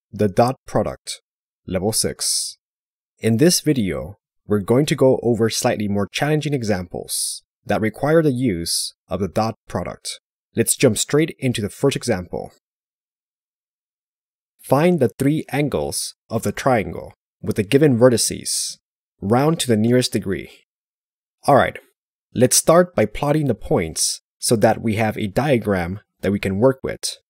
The dot product, level 6. In this video, we're going to go over slightly more challenging examples that require the use of the dot product. Let's jump straight into the first example. Find the three angles of the triangle with the given vertices. Round to the nearest degree. Alright, let's start by plotting the points so that we have a diagram that we can work with.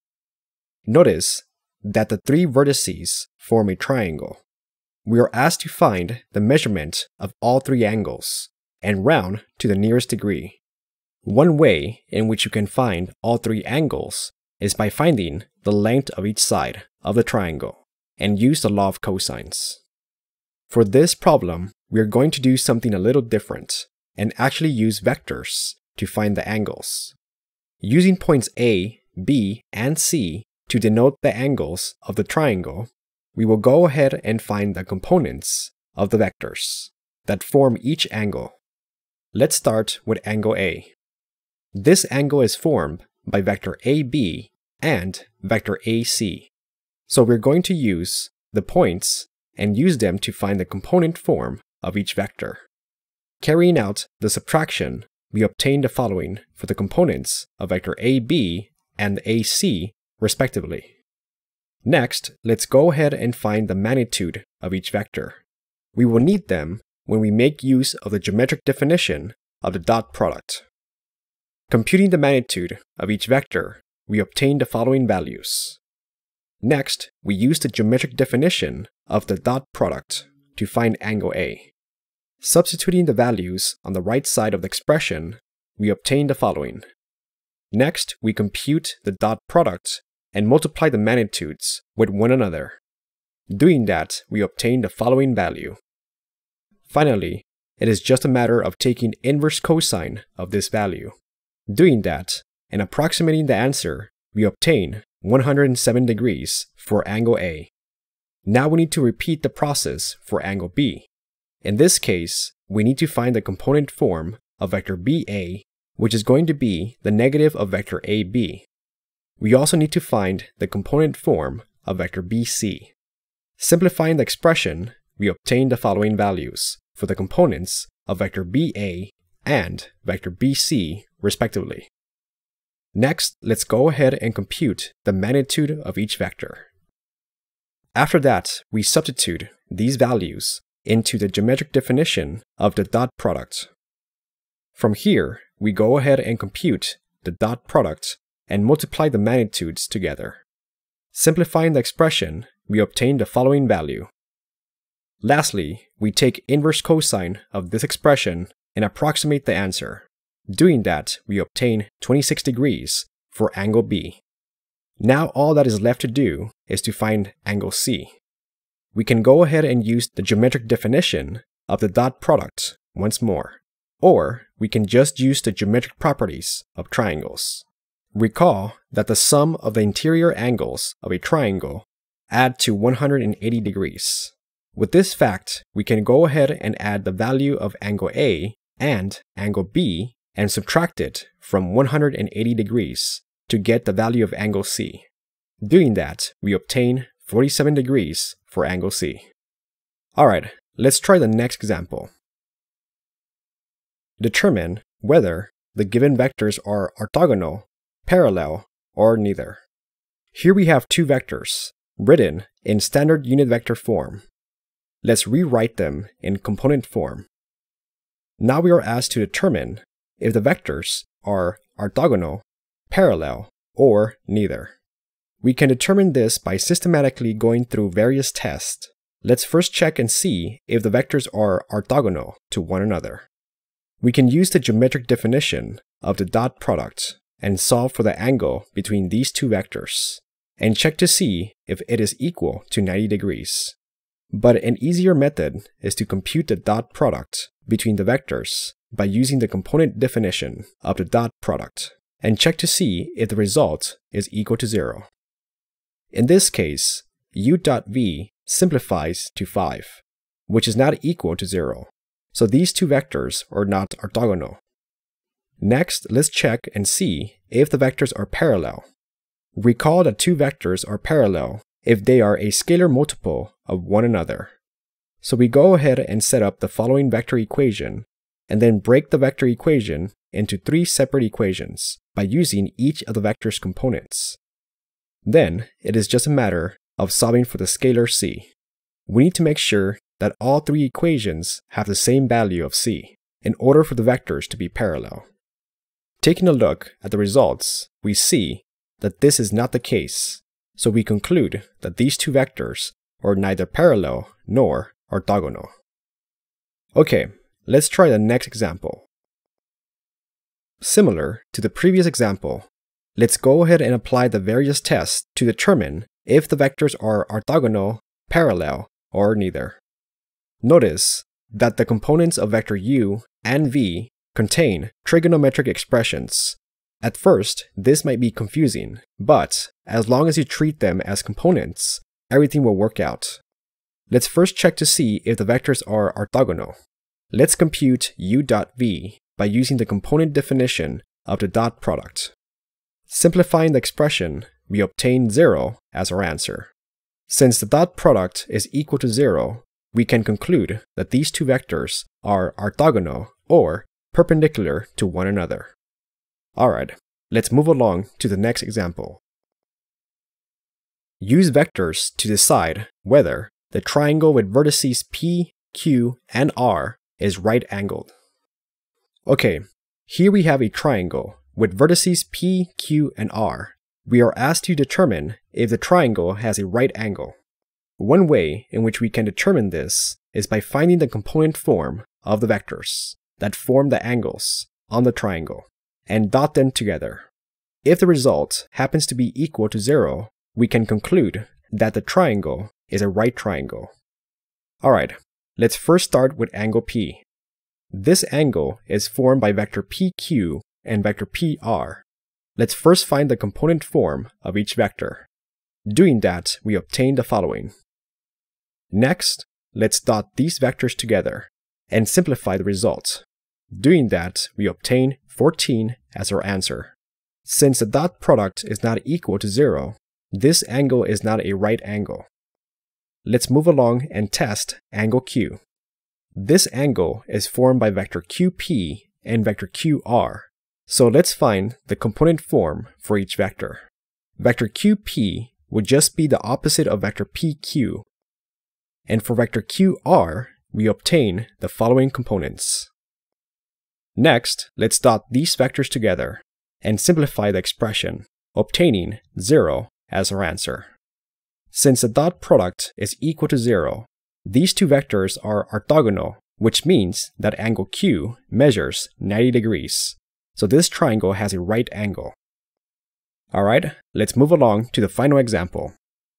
Notice that the three vertices form a triangle. We are asked to find the measurement of all three angles and round to the nearest degree. One way in which you can find all three angles is by finding the length of each side of the triangle and use the law of cosines. For this problem, we are going to do something a little different and actually use vectors to find the angles. Using points A, B, and C to denote the angles of the triangle, we will go ahead and find the components of the vectors that form each angle. Let's start with angle A. This angle is formed by vector AB and vector AC. So we're going to use the points and use them to find the component form of each vector. Carrying out the subtraction, we obtain the following for the components of vector AB and AC respectively. Next, let's go ahead and find the magnitude of each vector. We will need them when we make use of the geometric definition of the dot product. Computing the magnitude of each vector, we obtain the following values. Next, we use the geometric definition of the dot product to find angle A. Substituting the values on the right side of the expression, we obtain the following. Next, we compute the dot product and multiply the magnitudes with one another. Doing that, we obtain the following value. Finally, it is just a matter of taking inverse cosine of this value. Doing that, and approximating the answer, we obtain 107 degrees for angle A. Now we need to repeat the process for angle B. In this case, we need to find the component form of vector BA, which is going to be the negative of vector AB. We also need to find the component form of vector BC. Simplifying the expression, we obtain the following values for the components of vector BA and vector BC respectively. Next, let's go ahead and compute the magnitude of each vector. After that, we substitute these values into the geometric definition of the dot product. From here, we go ahead and compute the dot product and multiply the magnitudes together. Simplifying the expression, we obtain the following value. Lastly, we take inverse cosine of this expression and approximate the answer. Doing that, we obtain 26 degrees for angle B. Now all that is left to do is to find angle C. We can go ahead and use the geometric definition of the dot product once more, or we can just use the geometric properties of triangles. Recall that the sum of the interior angles of a triangle add to 180 degrees. With this fact, we can go ahead and add the value of angle A and angle B and subtract it from 180 degrees to get the value of angle C. Doing that, we obtain 47 degrees for angle C. Alright, let's try the next example. Determine whether the given vectors are orthogonal, parallel, or neither. Here we have two vectors, written in standard unit vector form. Let's rewrite them in component form. Now we are asked to determine if the vectors are orthogonal, parallel, or neither. We can determine this by systematically going through various tests. Let's first check and see if the vectors are orthogonal to one another. We can use the geometric definition of the dot product and solve for the angle between these two vectors, and check to see if it is equal to 90 degrees. But an easier method is to compute the dot product between the vectors by using the component definition of the dot product, and check to see if the result is equal to 0. In this case, u dot v simplifies to 5, which is not equal to 0, so these two vectors are not orthogonal. Next, let's check and see if the vectors are parallel. Recall that two vectors are parallel if they are a scalar multiple of one another. So we go ahead and set up the following vector equation, and then break the vector equation into 3 separate equations by using each of the vector's components. Then, it is just a matter of solving for the scalar c. We need to make sure that all 3 equations have the same value of c in order for the vectors to be parallel. Taking a look at the results, we see that this is not the case, so we conclude that these 2 vectors are neither parallel nor orthogonal. Okay, let's try the next example. Similar to the previous example, let's go ahead and apply the various tests to determine if the vectors are orthogonal, parallel, or neither. Notice that the components of vector u and v contain trigonometric expressions. At first, this might be confusing, but as long as you treat them as components, everything will work out. Let's first check to see if the vectors are orthogonal. Let's compute u.v by using the component definition of the dot product. Simplifying the expression, we obtain 0 as our answer. Since the dot product is equal to 0, we can conclude that these 2 vectors are orthogonal or perpendicular to one another. Alright, let's move along to the next example. Use vectors to decide whether the triangle with vertices P, Q, and R is right-angled. Okay, here we have a triangle with vertices P, Q, and R. We are asked to determine if the triangle has a right angle. One way in which we can determine this is by finding the component form of the vectors that form the angles on the triangle and dot them together. If the result happens to be equal to 0, we can conclude that the triangle is a right triangle. Alright, let's first start with angle P. This angle is formed by vector PQ and vector PR. Let's first find the component form of each vector. Doing that, we obtain the following. Next, let's dot these vectors together and simplify the result. Doing that, we obtain 14 as our answer. Since the dot product is not equal to 0, this angle is not a right angle. Let's move along and test angle Q. This angle is formed by vector QP and vector QR. So let's find the component form for each vector. Vector QP would just be the opposite of vector PQ. And for vector QR, we obtain the following components. Next, let's dot these vectors together and simplify the expression, obtaining 0 as our answer. Since the dot product is equal to 0, these 2 vectors are orthogonal, which means that angle Q measures 90 degrees. So this triangle has a right angle. Alright, let's move along to the final example.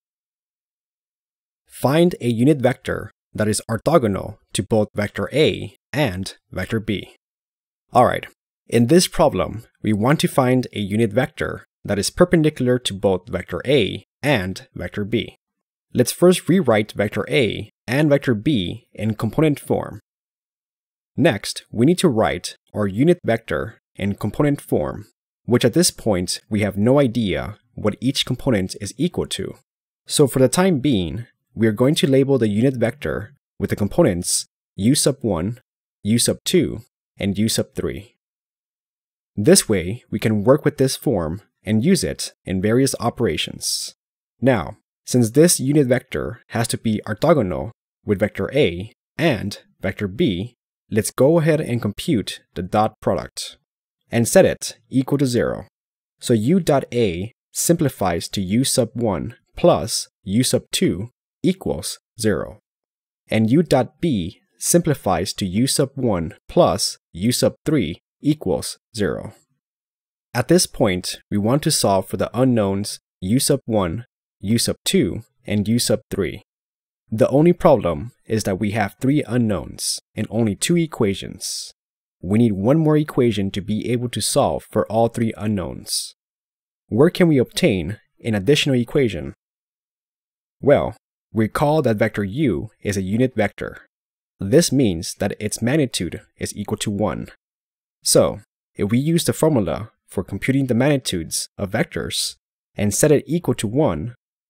Find a unit vector that is orthogonal to both vector A and vector B. Alright, in this problem, we want to find a unit vector that is perpendicular to both vector A and vector B. Let's first rewrite vector A and vector B in component form. Next, we need to write our unit vector in component form, which at this point we have no idea what each component is equal to. So for the time being, we are going to label the unit vector with the components u1, u2, and u3. This way, we can work with this form and use it in various operations. Now, since this unit vector has to be orthogonal with vector A and vector B, let's go ahead and compute the dot product and set it equal to 0. So u.a simplifies to u1 plus u2 equals 0. And u.b simplifies to u1 plus u3 equals 0. At this point, we want to solve for the unknowns u1, u2, and u3. The only problem is that we have 3 unknowns and only 2 equations. We need one more equation to be able to solve for all 3 unknowns. Where can we obtain an additional equation? Well, recall that vector u is a unit vector. This means that its magnitude is equal to 1. So, if we use the formula for computing the magnitudes of vectors and set it equal to 1,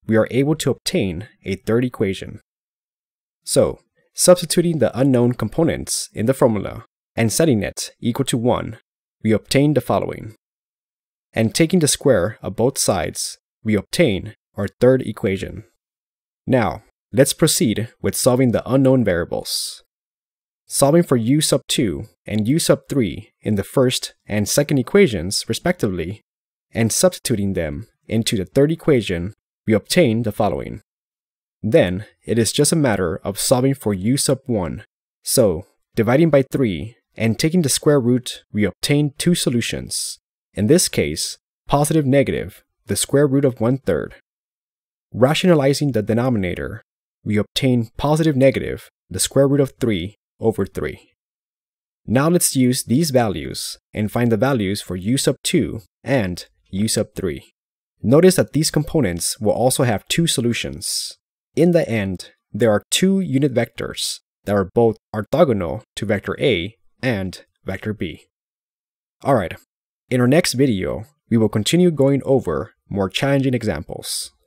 we are able to obtain a third equation. So, substituting the unknown components in the formula and setting it equal to 1, we obtain the following. And taking the square of both sides, we obtain our third equation. Now, let's proceed with solving the unknown variables. Solving for u sub 2 and u sub 3 in the first and second equations, respectively, and substituting them into the third equation, we obtain the following. Then, it is just a matter of solving for u sub 1. So, dividing by 3 and taking the square root, we obtain two solutions. In this case, positive negative, the square root of 1/3. Rationalizing the denominator, we obtain positive negative, the square root of 3 over 3. Now let's use these values and find the values for u sub 2 and u sub 3. Notice that these components will also have two solutions. In the end, there are two unit vectors that are both orthogonal to vector A and vector B. Alright, in our next video, we will continue going over more challenging examples.